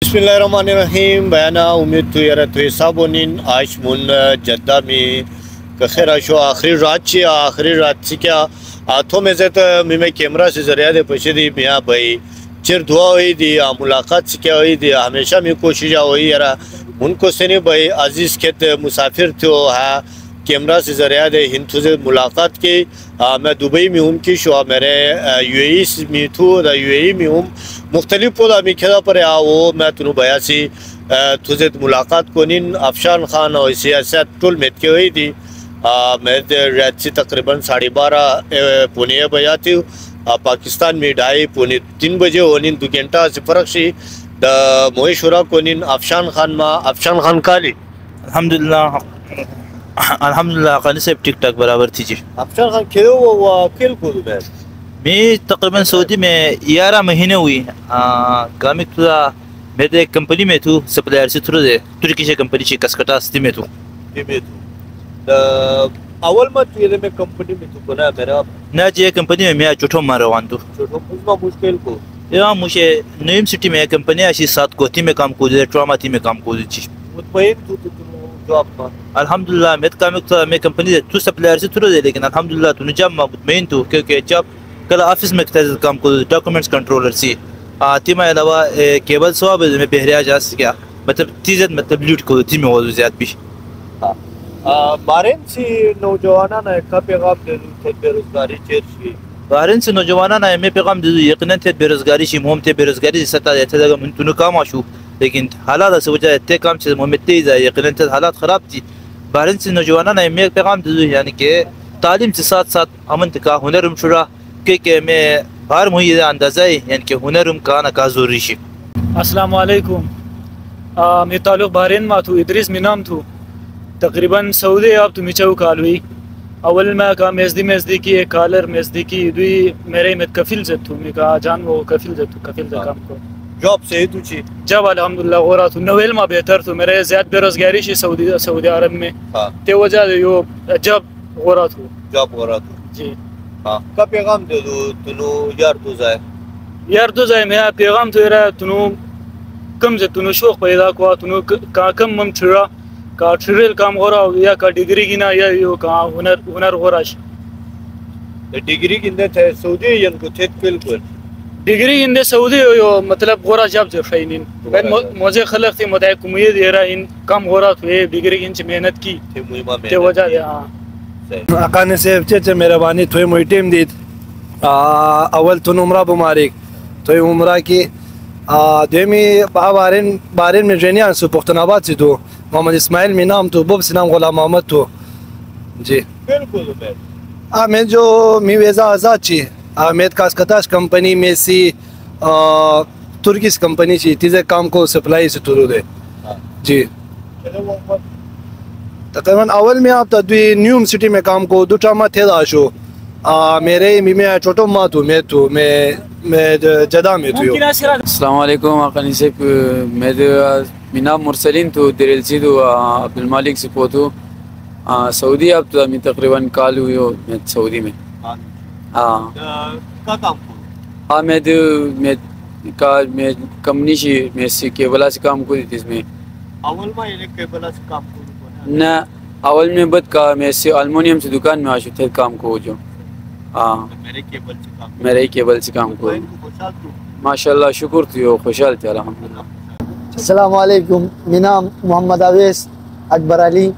बिस्मिल्लाहिर्रहमानिर्रहीम बयाना उम्मीद तो यार तो साबुनिन आज मुन जद्दा में कखेरा शो आखिरी रात से क्या आथों में से तो मैं कैमरा से जरिया दे पीछे दी मियाँ भाई चिर दुआ हुई दी मुलाकात से क्या हुई दी हमेशा में कोशिश हुई यार उनको से नहीं भाई अजीज़ खेत मुसाफिर थे है कैमरा से ज़रिया दे हिंदू से मुलाकात की। मैं दुबई में हूँ कि शो मेरे यूएई में थू यूएई में हूँ मुख्तलिफ पौधा में खेदा पर वो मैं तुनु बयासी तुझे मुलाकात को निन अफशान खान और सियासत टोल में के हुई थी। मैं रात से तकरीबन 12:30 पुणे बजाती हूँ पाकिस्तान में 2:30-3 बजे हो निन 2 घंटा से फ़र्क सी द मोशुरा को निन अफशान खान काली अल्हम्दुलिल्लाह खाली से ठीक ठाक बराबर थी जी। अफशान खान खेलो वो खेल कूद में मैं तकरीबन सऊदी में 11 महीने हुई काम मैं तो एक कंपनी में थू सप्लायर से थ्रू दे तुर्की से कंपनी से कसकटा स्थिति में थू अवल मत ये में कंपनी में थू ना मेरा ना जी कंपनी में मैं चोटो मारवान थू छोटो उसमें मुश्किल को या मुझे नईम सिटी में कंपनी ऐसी 7 कोठी में काम कूदे ट्रामा थी में काम कूदी थी मुतमईन तू जॉब पर अल्हम्दुलिल्लाह मैं कंपनी से तू सप्लायर से थ्रू दे लेकिन अल्हम्दुलिल्लाह तूने जब मुतमईन तू क्योंकि जब कल ऑफिस में काम को डॉक्यूमेंट्स कंट्रोलर सी तीमा अलावा केबल स्वाब में बहरिया जा क्या मतलब चीज़ मतलब लूट को थी में वो ज़्यादा भी बारेन से नौजवाना ना का पैगाम दे थे बेरोजगारी चेरशी बारेन से नौजवाना ना मैं पैगाम दे यकीनन थे बेरोजगारी शी मोहम थे बेरोजगारी से सता जाते जगह मन तुनु काम आशु लेकिन हालात से वजह ते काम से मोहम्मद तेज है यकीनन थे हालात ख़राब थी। बारेन से नौजवाना ना मैं पैगाम दे यानी कि तालीम के साथ साथ अमन का हुनर शुरा के मैं बाहर मुझे अंदाज़ा है यानी कि हुनर का ना का ज़रूरी शी। अस्सलाम वालेकुम मैं ताल्लुक़ बाहरेन मा थू इदरीस मिनाम थू तकरीबन सऊदी अब तुम चौ काल हुई अवल में का मेजदी की एक कालर मेजदी की दुई मेरे में कफिल जत मैं का जान वो कफिल जत काम को जॉब से ही तुझी जब अल्हम्दुलिल्लाह हो रहा थू नवेल में बेहतर थू मेरे ज़्यादा बेरोजगारी शी सऊदी अरब में ते वजह यो जब हो रहा थू जॉब हो रहा था जी। हाँ का पैगाम दे दो तुनु यार तो जाए मैं पैगाम तो रहा तुनु कम से तुनु शौक पैदा हुआ तुनु का कम मम छिड़ा का ट्रिवियल काम हो रहा या का डिग्री गिना या यो का हुनर हो रहा है डिग्री किंदे थे सऊदी यन को थे बिल्कुल डिग्री इंदे सऊदी यो मतलब हो रहा जब जो फैनिन मुझे खलक थी मुझे उम्मीद दे रहा इन कम हो रहा तो ये डिग्री इंच मेहनत की ते वजह हां अकाने से चे मेहरबानी थोड़ी मोई टीम दी अवल तुन उम्रा बुमारिक तो उम्रा की देमी बारेन में जेनिया से पुख्तनाबाद से तो मोहम्मद इस्माइल में नाम तो बब से नाम गुलाम मोहम्मद तो जी बिल्कुल मैं जो मी वेजा आज़ाद ची मैं कास्कताश कंपनी में सी तुर्किश कंपनी ची तीजे काम को सप्लाई से तुरु दे जी तकरीबन अवल में आप तद्वी न्यूम सिटी में काम को दूटा मा थे दाशो मेरे मैं छोटो माँ तू मैं जदा में तू अस्सलाम वालेकुम आकानी से मैं मिना मुरसलीन तो दिलसी तो अब्दुल मालिक से पोतू सऊदी अब तो मैं तकरीबन काल हुई हो मैं सऊदी में हाँ का काम मैं कंपनी से मैं से केबला से काम को दी इसमें अवल में ये केबला से काम को ना अवल में बद का मैं से अल्मुनियम से दुकान में आशु थे काम को जो मेरे केबल से काम को माशाल्लाह शुक्र थियो खुशहाल थे अल्हम्दुलिल्लाह। अस्सलाम वालेकुम मेरा मोहम्मद अवेस अकबर अली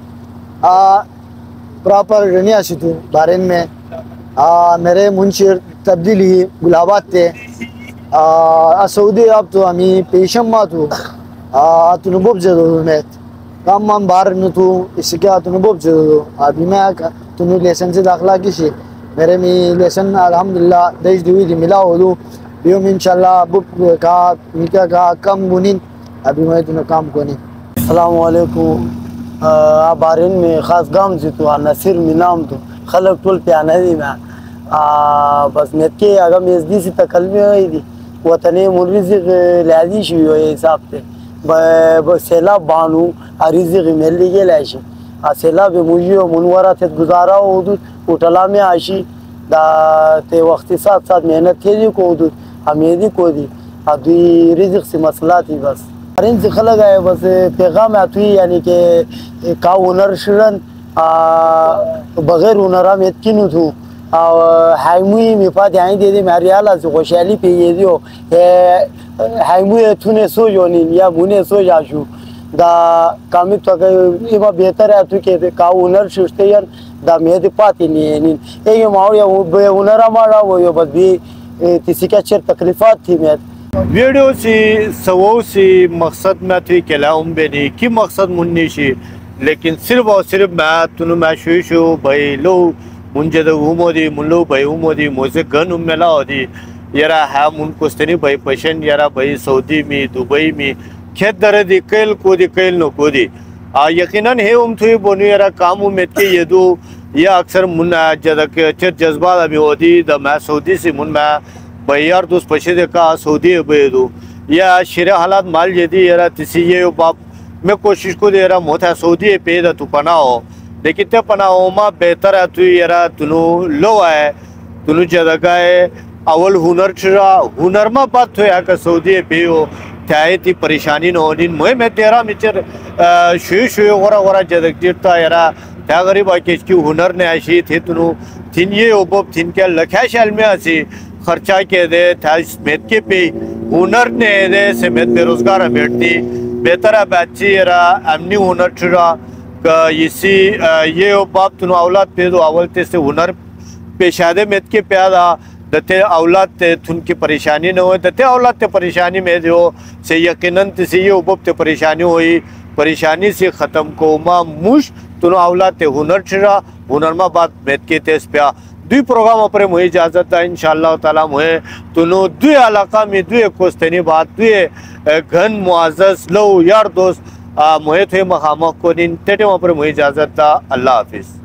प्रॉपर रनिया से तू बारेन में मेरे मुंशिर तब्दील ही गुलाबाद थे सऊदी अब तो हमें पेशम मा तू तुनुबब जरूर में काम माम बाहर न तू इससे क्या तुनुबब जरूर अभी मैं तुनु लेसन से दाखला किसी मेरे में लेसन अल्हम्दुलिल्लाह देश दुई दी मिला हो लूँ बियोम इंशाल्लाह बुक का निका का कम गुनिन अभी मैं तुने काम को नहीं। अस्सलाम वालेकुम बारिन में ख़ास गाम से तो नसीर मिनाम तो खलक टोल पे आना दी ना बस नेट के अगर मेजदी से तकल में हुई थी वतने मुर्गी से लाजी शुरू हुए हिसाब से सैलाब बानू अरिज़ मिलने के लाशी सैलाब मुझे मुनवरा थे गुजारा हो उठला में आशी दा ते वक्त साथ साथ मेहनत के लिए को हमें दी को दी अभी रिज़्क़ से मसला थी बस। बारिन से खलक है बस पैगाम आती यानी कि का हुनर शिरन बगैर हुनरा में किनु थू हाइमुई मिफात यहाँ दे दे मारियाला से खुशहाली पे ये दियो हाइमुई तूने सो जोनी या मुने सो जाशु दा कामित तो के इमा बेहतर है तू के का हुनर शिरते यार दा मेहदी पाती नहीं नी ये मावरिया हुनरा मारा वो यो बस भी किसी का चेर तकलीफात थी मैं वीडियो सी सवो सी मकसद में थी केलाऊं बेनी की मकसद मुन्नी शी लेकिन सिर्फ और सिर्फ मैं तुनु मैं शू भाई लो मुंजे तो उमोदी मुल्लो भाई उमोदी मुझे गन उम्मेला होदी यारा है मुन कुस्तनी भाई पशन यारा भाई सऊदी में दुबई में खेत दरे दी कैल नो कोदी यकीनन है थी बोनु यारा काम उम्मीद के ये दो या अक्सर मुन जदक चर जज्बा अभी होदी द मैं सऊदी से मुन मैं भाई यार दोस्त पशे दे का सऊदी बेदू या शेर हालात माल जेदी यारा तिसी ये बाप मैं कोशिश को दे रहा मोथा सऊदी पे दा तू पनाओ लेकिन ते पनाओ मा बेहतर है तू यारा तुनु लो है तुनु जगह है अवल हुनर छरा हुनर मा बात तो या का सऊदी पे हो त्याए ती परेशानी न होनी मैं तेरा मिचर शु वरा जदक जिरता यारा त्या गरीब आके इसकी हुनर ने ऐसी थे तुनु थिन ये ओबब थिन के लख्या शैल में ऐसी खर्चा के दे था स्मेत के पे हुनर ने दे समेत बेरोजगार बैठती बेहतर है बच्ची यारा अमनी हुनर छुरा का इसी ये बाप तुनु औलाद पे दो अवलते से हुनर पेशादे मेत के प्यादा दते औलाद ते तुन की परेशानी न हो दते औलाद ते परेशानी में जो से यकीनन से ये उबब ते परेशानी हुई परेशानी से ख़त्म को मा मुश तुनु औलाद ते हुनर छुरा हुनर मा बात मेत के तेज प्या दुई प्रोग्राम अपने मुझे इजाज़त है इंशाअल्लाह ताला मुझे तुनो दुई इलाका में दुई कोस्तनी बात दुई घन मुआज़्ज़ लो यार दोस्त मुझे थे मखामक को दिन तेटे वहाँ पर मुझे इजाज़त था अल्लाह हाफिज़।